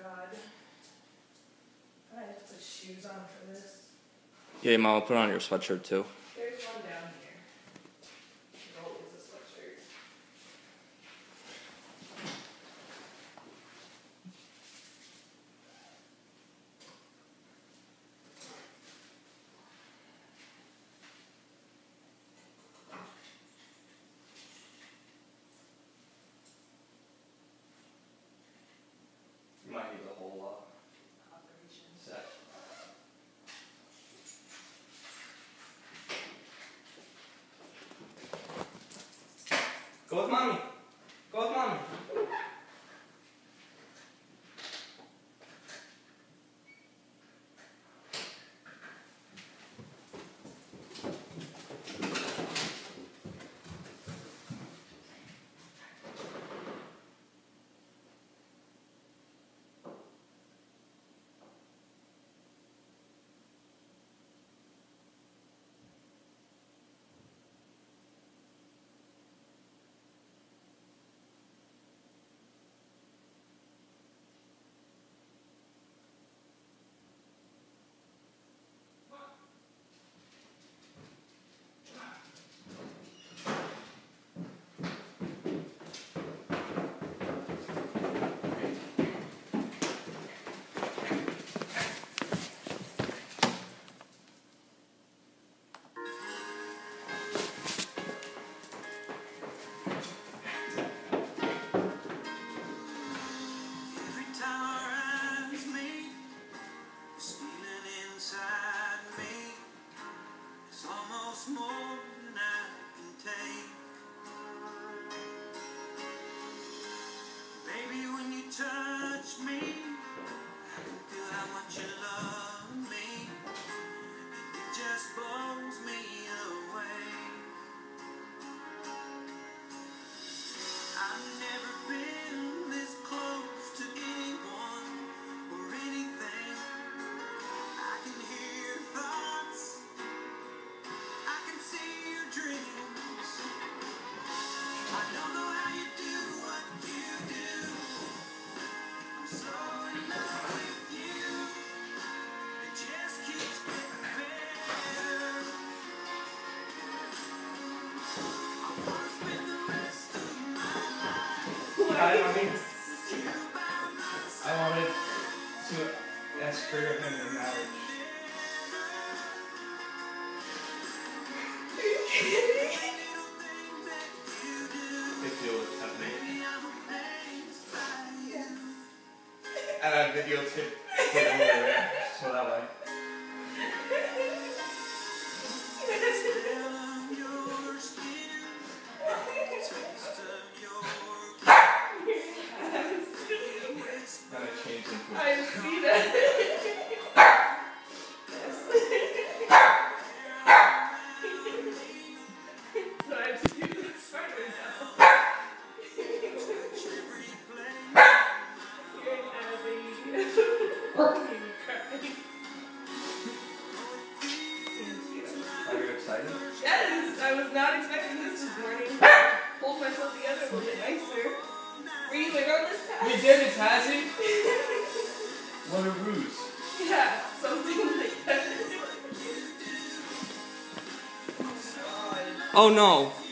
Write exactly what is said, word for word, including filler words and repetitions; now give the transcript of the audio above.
God. I have to put shoes on for this. Yeah, Mom, I'll put on your sweatshirt too. There's one down here. There's always a sweatshirt. You might need the whole lot. Operation. Set. Go with Mommy. Go with Mommy. More than I can take. Baby, when you touch me, I can feel how much you love me, and it just blows me away. I've never been this close to anyone or anything. I can hear thoughts, I can see your dreams. I don't know how you do what you do. I'm so in love with you. It just keeps getting better. I wanna spend the rest of my life. Hi, Mommy. with you by my side. I wanted to ask for your hand in marriage. If you'll accept me. And I videotaped it over there, so that way. Then I changed into I see that. So I have to do this harder now. You're Abby. Making me cry. Are you excited? Yes, I was not expecting this this morning. Pulled myself together a little bit nicer. Were you in on this task? We did it, Tazzy! What a ruse. Yeah, something like that. Oh no!